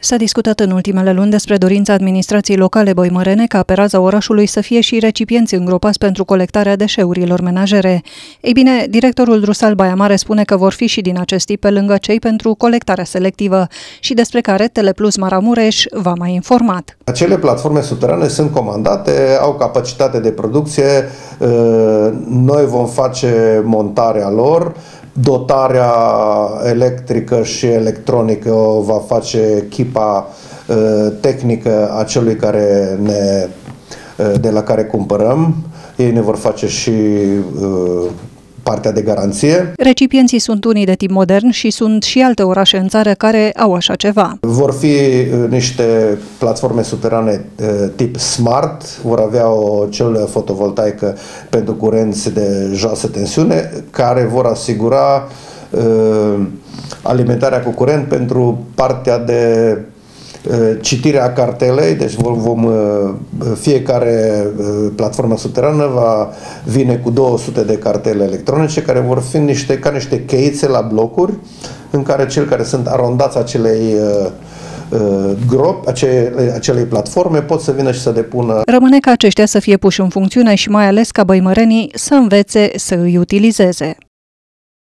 S-a discutat în ultimele luni despre dorința administrației locale băimărene ca pe raza orașului să fie și recipienți îngropați pentru colectarea deșeurilor menajere. Ei bine, directorul Drusal Baia Mare spune că vor fi și din acest tip pe lângă cei pentru colectarea selectivă și despre care Teleplus Maramureș v-a mai informat. Acele platforme subterane sunt comandate, au capacitate de producție, noi vom face montarea lor. Dotarea electrică și electronică o va face echipa tehnică a celui de la care cumpărăm. Ei ne vor face și partea de garanție. Recipienții sunt unii de tip modern și sunt și alte orașe în țară care au așa ceva. Vor fi niște platforme subterane tip smart, vor avea o celulă fotovoltaică pentru curenți de joasă tensiune, care vor asigura alimentarea cu curent pentru partea de citirea cartelei, deci fiecare platformă subterană va vine cu 200 de cartele electronice care vor fi ca niște cheițe la blocuri în care cei care sunt arondați acelei platforme pot să vină și să depună. Rămâne ca aceștia să fie puși în funcțiune și mai ales ca băimărenii să învețe să îi utilizeze.